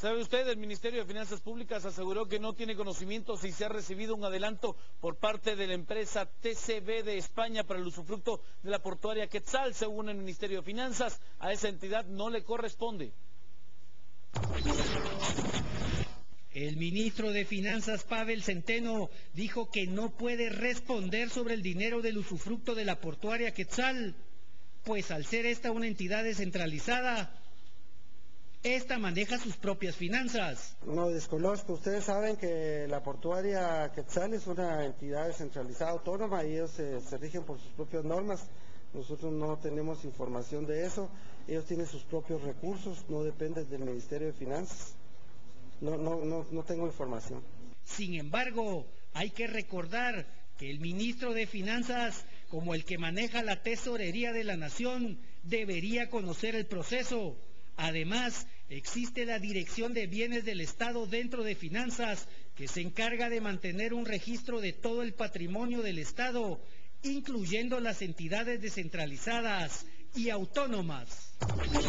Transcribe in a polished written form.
¿Sabe usted? El Ministerio de Finanzas Públicas aseguró que no tiene conocimiento si se ha recibido un adelanto por parte de la empresa TCB de España para el usufructo de la portuaria Quetzal. Según el Ministerio de Finanzas, a esa entidad no le corresponde. El ministro de Finanzas, Pavel Centeno, dijo que no puede responder sobre el dinero del usufructo de la portuaria Quetzal, pues al ser esta una entidad descentralizada, esta maneja sus propias finanzas. No desconozco, ustedes saben que la portuaria Quetzal es una entidad descentralizada autónoma y ellos se rigen por sus propias normas. Nosotros no tenemos información de eso, ellos tienen sus propios recursos, no dependen del Ministerio de Finanzas. No tengo información. Sin embargo, hay que recordar que el ministro de Finanzas, como el que maneja la tesorería de la nación, debería conocer el proceso. Además, existe la Dirección de Bienes del Estado dentro de Finanzas, que se encarga de mantener un registro de todo el patrimonio del Estado, incluyendo las entidades descentralizadas y autónomas.